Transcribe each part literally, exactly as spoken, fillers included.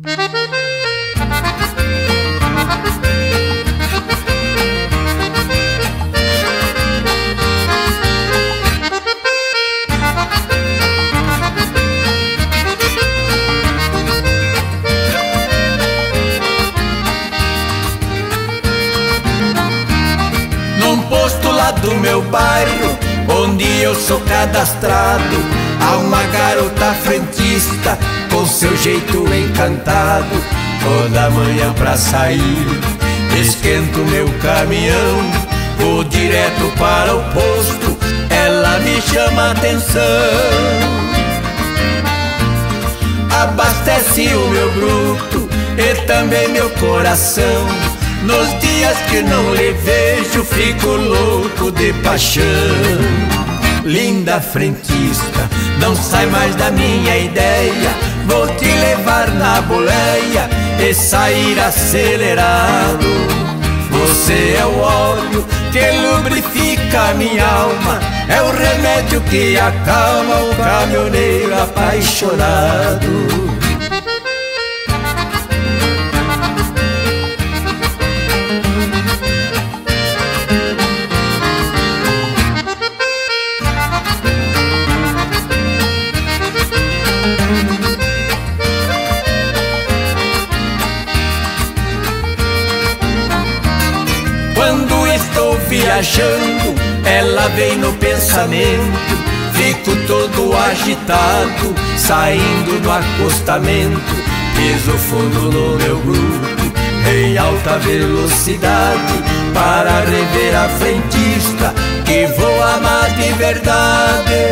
Do meu bairro, onde eu sou cadastrado, há uma garota frentista com seu jeito encantado. Toda manhã pra sair, esquento meu caminhão, vou direto para o posto, ela me chama a atenção. Abastece o meu bruto e também meu coração. Nos dias que não lhe vejo, fico louco de paixão. Linda frentista, não sai mais da minha ideia, vou te levar na boleia e sair acelerado. Você é o óleo que lubrifica minha alma, é o remédio que acalma o caminhoneiro apaixonado. Quando estou viajando, ela vem no pensamento, fico todo agitado, saindo no acostamento, piso fundo no meu grupo, em alta velocidade, para rever a frentista, que vou amar de verdade.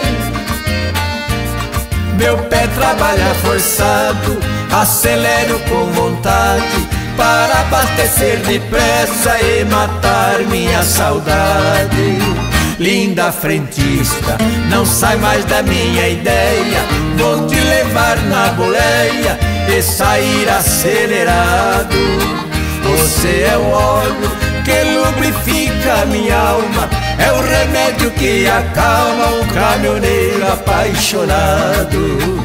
Meu pé trabalha forçado, acelero com vontade, para abastecer depressa e matar minha saudade. Linda frentista, não sai mais da minha ideia, vou te levar na boleia e sair acelerado. Você é o óleo que lubrifica minha alma, é o remédio que acalma um caminhoneiro apaixonado.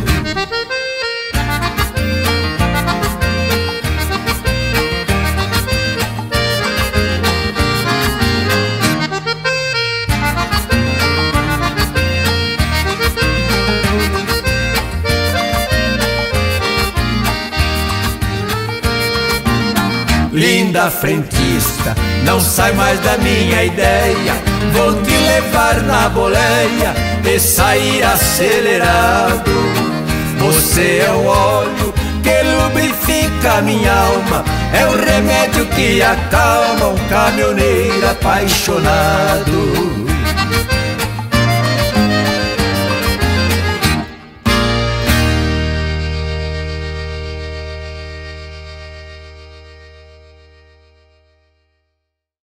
Linda frentista, não sai mais da minha ideia, vou te levar na boleia e sair acelerado. Você é o óleo que lubrifica minha alma, é o remédio que acalma um caminhoneiro apaixonado.